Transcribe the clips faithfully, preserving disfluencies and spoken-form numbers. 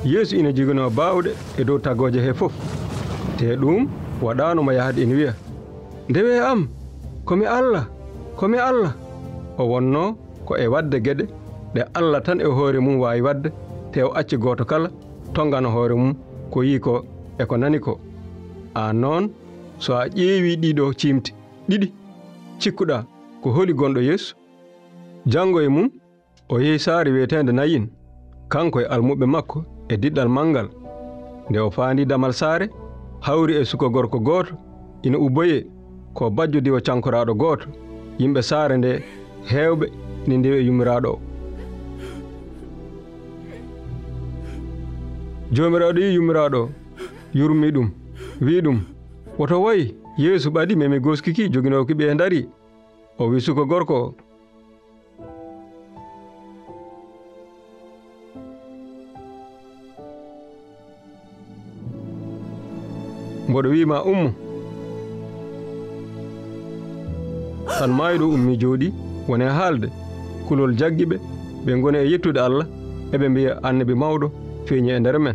Yesu ina jigano baawde e dow tagoje he fof te ɗum waɗano mo yahde ina wiya ndewe am komi Allah komi Allah o wonno ko e wadde geɗe ɗe Allah tan e hoore mum wawi wadde te o acci goto kala tongana hoore mum ko yi ko e ko nani ko an noon so a ƴeewi ɗiɗo cimti ɗiɗi cikkuɗa ko holi gonɗo Yesu jango e mum o yehi saare wiyetende Nayin kanko e almuɓe makko e diɗɗal mangal nde o faandi damal saare hawri e suka gorko gooto ina ubboye ko bajjo diwa cankoraɗo gooto yimɓe saare nde heewɓe ina ndewi e yummiraɗo o jomiraɗo yi yummiraɗo o yurmi ɗum wi ɗum woto wayi Yeesu ɓadi memi goskiki joginowo ki ɓe dari o wi suka gorko o mboɗo wima ummo tan mayɗo ummi jooɗi wone haalde kulol jaggiɓe ɓe goni e yettude Allah eɓe mbiya annabi mawɗo feeñi e nder men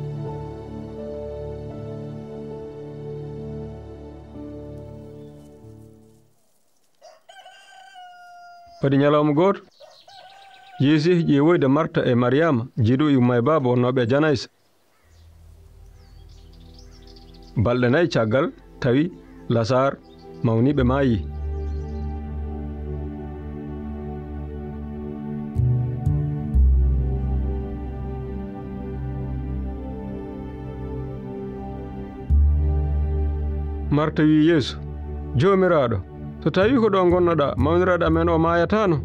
kadi ñalawma goto Yeesu yehi ƴeewoyde Marta e Mariama jiiɗo yumma e baaba wonnoɓe Janaysa balɗe nayi caggal tawi Lasar mawniɓe maayi Marta wi Yeesu jomiraɗo so tawi ko ɗo gonnoɗa mawniraɗo amen o mayatano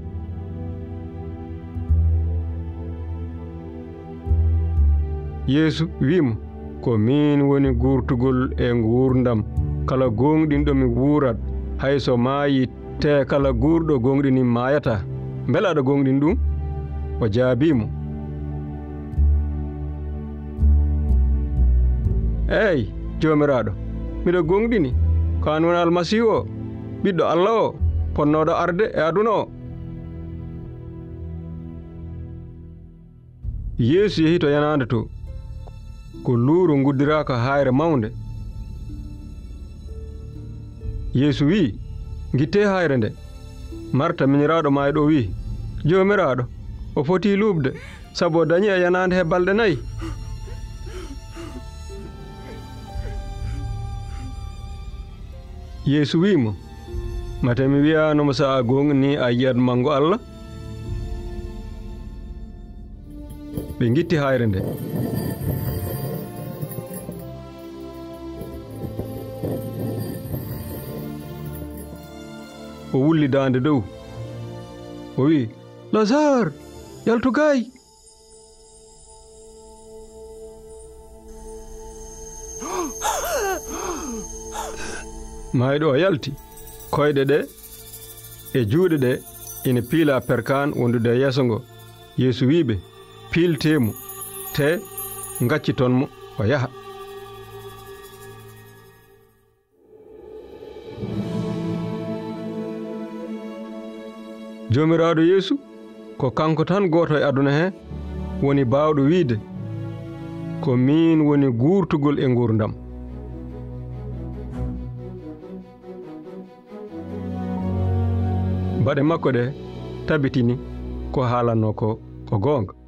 Yeesu wimo ko min woni gurtugol e gurdam kala gonɗinɗo mi wuurat hayso maayi te kala gurɗo gonɗini mayata beela aɗa gonɗin ɗum o jaabimo eyi jomiraɗo miɗo gonɗini ko an woni almasihu o ɓiɗɗo Allah o ponnoɗo arde e aduna o Yeesu yehi to yanade to ko luuru guddiraka hayre mawnde Yeesu wi gitte hayre nde Marta miñiraɗo mayɗo wi jomiraɗo o foti luubde sabu o dañi e yanade he balɗe nayi Yeesu wimo mate mi wiyanoma sa a gonɗini a yiyat mango Allah ɓe gitti hayre nde o wulli dande dow o wi Lazare yaltu gay mayɗo o yalti koyɗe ɗe e juuɗe ɗe ina piila perkan wondude e yeeso ngo Yeesu wiɓe piiltemo te gaccitonmo o yaha jomiraɗo Yeesu ko kanko tan goto e aduna he woni bawɗo wiide ko min woni gurtugol e gurdam baɗe makko ɗe tabitini ko haalanno ko ko goonga